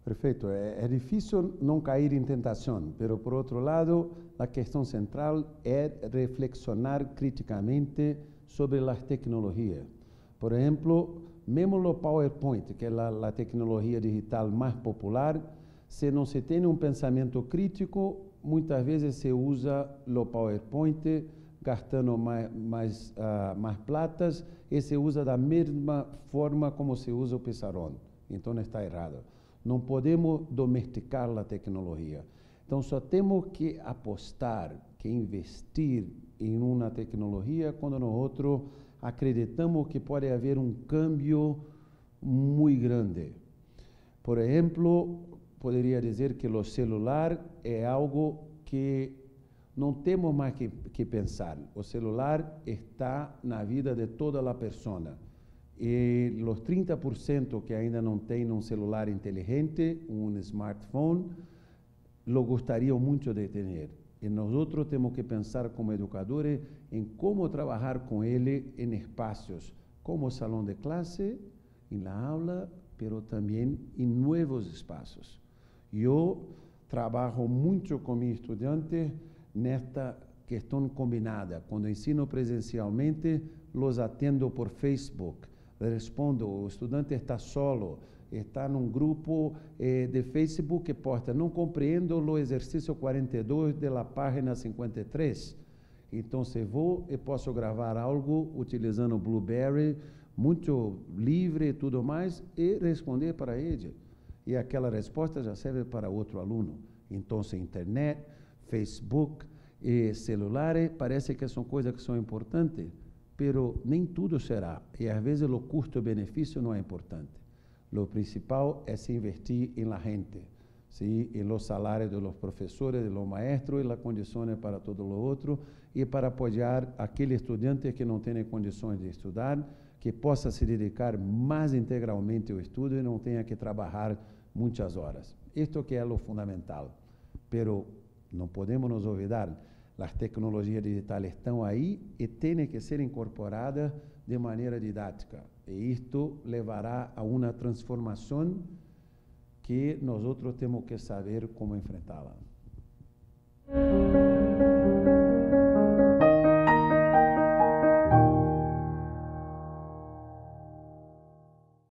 Perfeito. É difícil não cair em tentação, mas, por outro lado, a questão central é reflexionar criticamente sobre as tecnologias. Por exemplo, mesmo o PowerPoint, que é a tecnologia digital mais popular, se não se tem um pensamento crítico, muitas vezes se usa o PowerPoint gastando mais platas e se usa da mesma forma como se usa o pizarrão. Então está errado. Não podemos domesticar a tecnologia. Então só temos que apostar, que investir em uma tecnologia quando nós acreditamos que pode haver um câmbio muito grande. Por exemplo, poderia dizer que o celular é algo que não temos mais que pensar. O celular está na vida de toda a pessoa. E os 30% que ainda não têm um celular inteligente, um smartphone, lo gostariam muito de ter. E nós temos que pensar como educadores em como trabalhar com ele em espaços como o salão de classe, na aula, mas também em novos espaços. Eu trabalho muito com meus estudantes nesta questão combinada. Quando ensino presencialmente, los atendo por Facebook. Respondo, o estudante está solo, está num grupo de Facebook que posta, não compreendo o exercício 42 da página 53. Então, se vou e posso gravar algo utilizando o Blueberry, muito livre e tudo mais, e responder para ele. E aquela resposta já serve para outro aluno. Então, internet, Facebook e celulares, parece que são coisas que são importantes, pero nem tudo será. E às vezes o custo-benefício não é importante. O principal é se investir em la gente, ¿sí? Em los salários de los professores, de los maestros e las condições para todo o outro, e para apoiar aquele estudante que não tem condições de estudar, que possa se dedicar mais integralmente ao estudo e não tenha que trabalhar muitas horas. Isto que é o fundamental. Pero não podemos nos olvidar, as tecnologias digitais estão aí e têm que ser incorporadas de maneira didática. E isto levará a uma transformação que nós temos que saber como enfrentá-la.